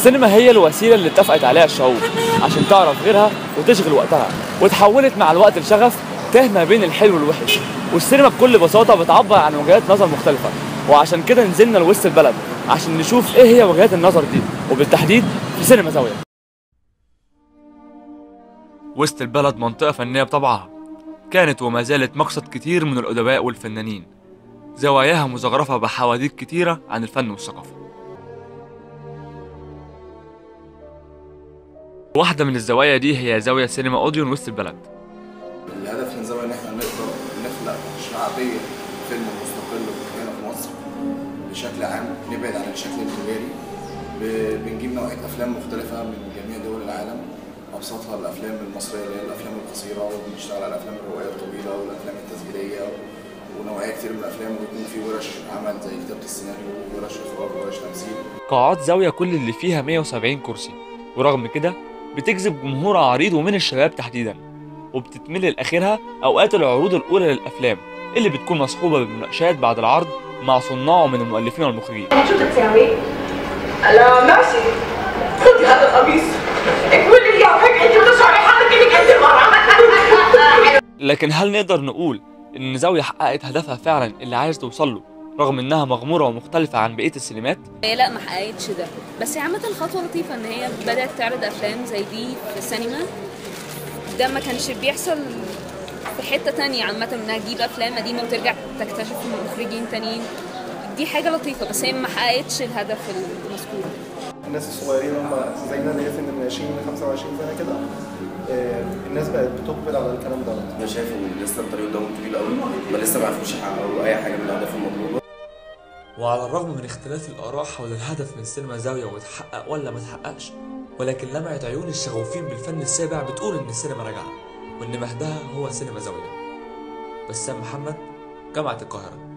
السينما هي الوسيلة اللي اتفقت عليها الشعوب عشان تعرف غيرها وتشغل وقتها، وتحولت مع الوقت لشغف تاه ما بين الحلو والوحش. والسينما بكل بساطة بتعبر عن وجهات نظر مختلفة، وعشان كده نزلنا لوسط البلد عشان نشوف ايه هي وجهات النظر دي، وبالتحديد في سينما زاوية. وسط البلد منطقة فنية بطبعها، كانت وما زالت مقصد كتير من الأدباء والفنانين، زواياها مزخرفة بحواديت كتيرة عن الفن والثقافة. واحدة من الزوايا دي هي زاوية سينما أوديون وسط البلد. الهدف من الزاوية إن إحنا نقدر نخلق شعبية فيلم مستقل هنا في مصر بشكل عام، نبعد عن الشكل التجاري، بنجيب نوعية أفلام مختلفة من جميع دول العالم، أبسطها الأفلام المصرية اللي هي الأفلام القصيرة، وبنشتغل على الأفلام الروائية الطويلة والأفلام التسجيلية ونوعية كتير من الأفلام، وبيكون في ورش عمل زي كتابة السيناريو وورش إخراج وورش تمثيل. قاعات زاوية كل اللي فيها 170 كرسي، ورغم كده بتجذب جمهور عريض ومن الشباب تحديدا، وبتتملي لآخرها أوقات العروض الأولى للأفلام اللي بتكون مصحوبة بمناقشات بعد العرض مع صناع من المؤلفين والمخرجين. شو تساوي؟ لا ماشي، خذي هذا القميص اكملي اياه هيك انت بتشعري حالك انك انت مرة. لكن هل نقدر نقول إن زاوية حققت هدفها فعلا اللي عايز توصل له رغم إنها مغمورة ومختلفة عن بقية السينمات؟ هي لا، ما حققتش ده، بس هي عامة خطوة لطيفة إن هي بدأت تعرض أفلام زي دي في السينما. ده ما كانش بيحصل في حتة تانية عامة، إنها تجيب أفلام قديمة وترجع تكتشف مخرجين تانيين. دي حاجة لطيفة، بس هي ما حققتش الهدف المذكور. الناس الصغيرين هم زينا اللي هي سن من 20 ل 25 سنة كده، الناس بقت بتقبل على الكلام ده. أنا شايف إن لسه الطريق قدامهم طويل قوي، ما لسه ما عرفوش يحققوا أي حاجة من الأهداف المطلوبة. وعلى الرغم من اختلاف الآراء حول الهدف من سينما زاوية وتحقق ولا ما تحققش، ولكن لمعة عيون الشغوفين بالفن السابع بتقول إن السينما راجعة، وإن مهدها هو سينما زاوية. بسام محمد، جامعة القاهرة.